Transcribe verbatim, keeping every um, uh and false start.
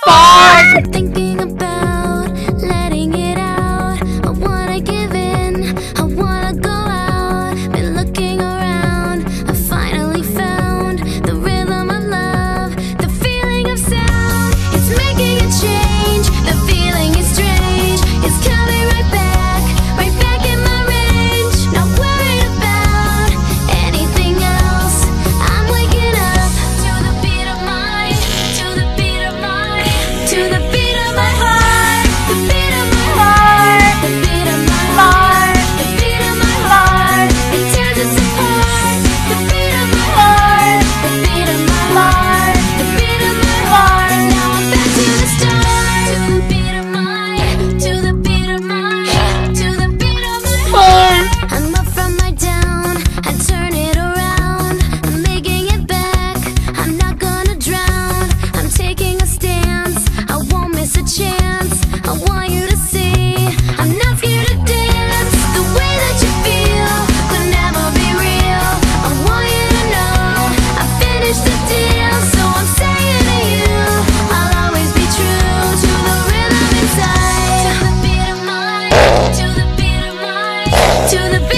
Fart! Thinking about letting it out. I wanna give in, I wanna go out. Been looking around, I finally found the rhythm of love, the feeling of sound. It's making a change, the feeling is strange. It's coming right back, right back in my range. Not worried about anything else. I'm waking up to the beat of my, to the beat of my, to the beat of my heart, the beat of my heart, the beat of my heart, the beat of my heart. It tears us apart. The beat of my heart, the beat of my heart, the beat of my heart. Now I'm back to the start. To the beat of my, to the beat of my, to the beat of my heart. I'm up from my down, I turn it around. I'm making it back, I'm not gonna drown. I'm taking a stance, I won't miss a chance. I want you to see, I'm not scared to dance. The way that you feel could never be real. I want you to know I finished the deal. So I'm saying to you, I'll always be true to the rhythm inside. To the beat of my, to the beat of my, to the beat